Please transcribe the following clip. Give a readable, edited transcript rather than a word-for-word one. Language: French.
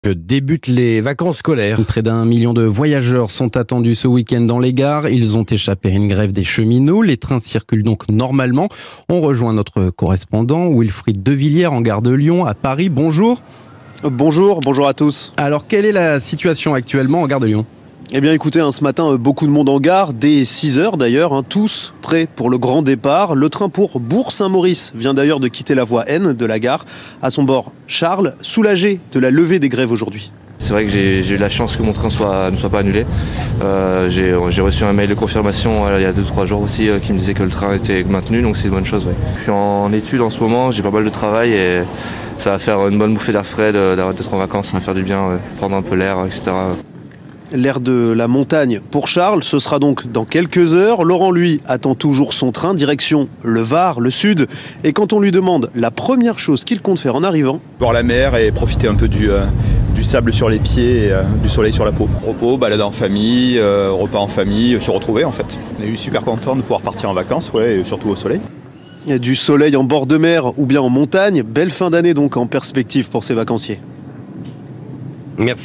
Que débutent les vacances scolaires. Près d'1 million de voyageurs sont attendus ce week-end dans les gares. Ils ont échappé à une grève des cheminots. Les trains circulent donc normalement. On rejoint notre correspondant Wilfried Devilliers en gare de Lyon à Paris. Bonjour. Bonjour à tous. Alors, quelle est la situation actuellement en gare de Lyon ? Eh bien écoutez, ce matin, beaucoup de monde en gare, dès 6h d'ailleurs, tous prêts pour le grand départ. Le train pour Bourg-Saint-Maurice vient d'ailleurs de quitter la voie N de la gare. À son bord, Charles, soulagé de la levée des grèves aujourd'hui. C'est vrai que j'ai eu la chance que mon train ne soit pas annulé. J'ai reçu un mail de confirmation il y a 2-3 jours aussi qui me disait que le train était maintenu, donc c'est une bonne chose. Ouais. Je suis en études en ce moment, j'ai pas mal de travail et ça va faire une bonne bouffée d'air frais d'être en vacances, ça va faire du bien, prendre un peu l'air, etc. L'air de la montagne pour Charles, ce sera donc dans quelques heures. Laurent, lui, attend toujours son train, direction le Var, le sud. Et quand on lui demande la première chose qu'il compte faire en arrivant... Voir la mer et profiter un peu du sable sur les pieds et du soleil sur la peau. Repos, balade en famille, repas en famille, se retrouver en fait. On est eu super content de pouvoir partir en vacances, et surtout au soleil. Du soleil en bord de mer ou bien en montagne, belle fin d'année donc en perspective pour ces vacanciers. Merci.